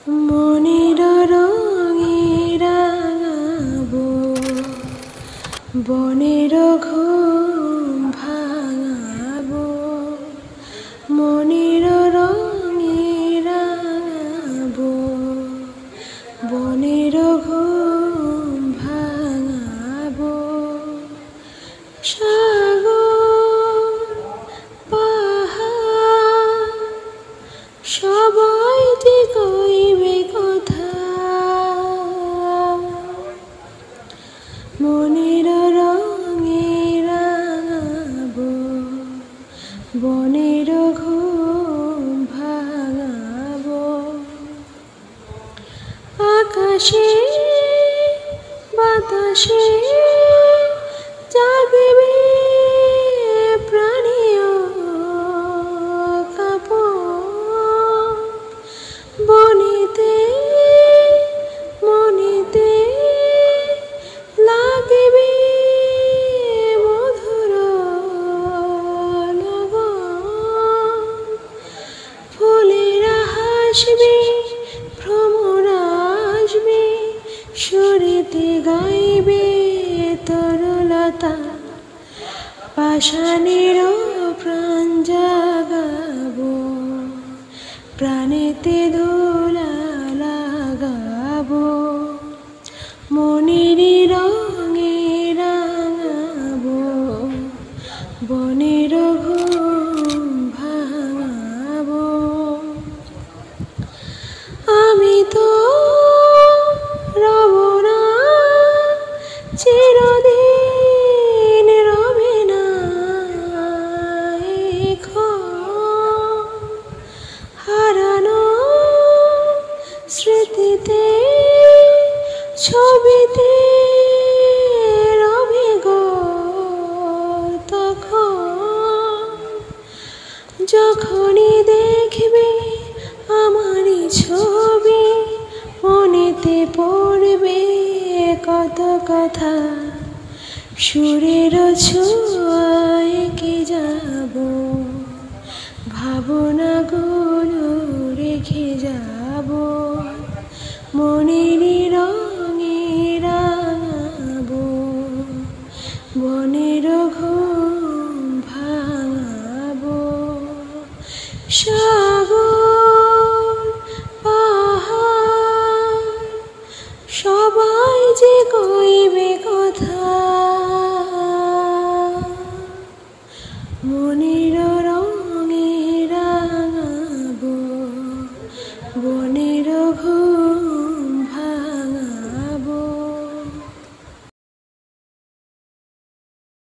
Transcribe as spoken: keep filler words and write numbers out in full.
মনের রঙে রাঙাবো বনের ঘুম ভাঙাবো, মনের রঙে রাঙাবো বনের ঘুম ভাঙাবো। সাগর পাহাড় সবাই যে কইবে কথা, মনের রঙে রাঙাবো বনের ঘুম ভাঙাবো। আকাশে বাতাসে জাগবে প্রাণীয় কাপন, বনিতে মনিতে লাগবে মধুর লগন। ফুলেরা হাসবে ভ্রমরা আসবে, সুরেতে গাইবে তরুলতা। পাষাণের প্রাণ জাগাবো, প্রাণেতে দোলা লাগাবো, মনের রঙে রাঙাবো বনের ঘুম ভাঙাবো। আমি তো রব না চিরদিন, রবে না হারানো স্মৃতিতে ছবিতে রবে গো তখন, যখনই দেখবে আমারই ছবি মনেতে পড়বে কত কথা। সুরের ছোঁয়ায় এঁকে যাব ভাবনাগুলো রেখে যাব, মনের